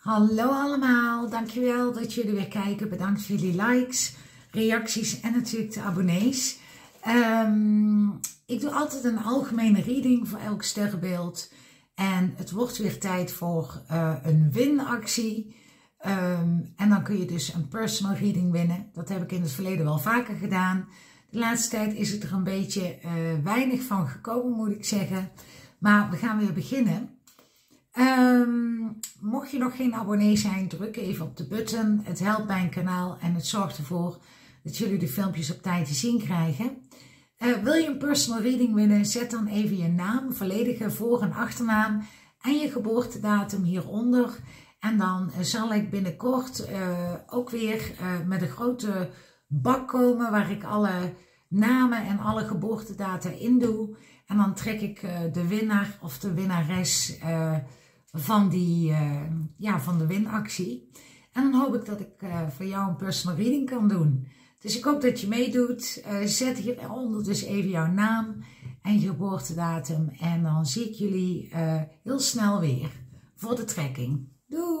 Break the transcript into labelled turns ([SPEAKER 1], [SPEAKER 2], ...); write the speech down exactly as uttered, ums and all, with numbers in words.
[SPEAKER 1] Hallo allemaal, dankjewel dat jullie weer kijken. Bedankt voor jullie likes, reacties en natuurlijk de abonnees. Um, ik doe altijd een algemene reading voor elk sterrenbeeld. En het wordt weer tijd voor uh, een winactie. Um, en dan kun je dus een personal reading winnen. Dat heb ik in het verleden wel vaker gedaan. De laatste tijd is het er een beetje uh, weinig van gekomen, moet ik zeggen. Maar we gaan weer beginnen. Um, mocht je nog geen abonnee zijn, druk even op de button. Het helpt mijn kanaal en het zorgt ervoor dat jullie de filmpjes op tijd te zien krijgen. Uh, wil je een personal reading winnen, zet dan even je naam, volledige voor- en achternaam en je geboortedatum hieronder. En dan zal ik binnenkort uh, ook weer uh, met een grote bak komen waar ik alle namen en alle geboortedata in doe. En dan trek ik uh, de winnaar of de winnares uh, van, die, uh, ja, van de winactie. En dan hoop ik dat ik uh, voor jou een personal reading kan doen. Dus ik hoop dat je meedoet. Uh, zet hieronder dus even jouw naam en je geboortedatum. En dan zie ik jullie uh, heel snel weer voor de trekking. Doei!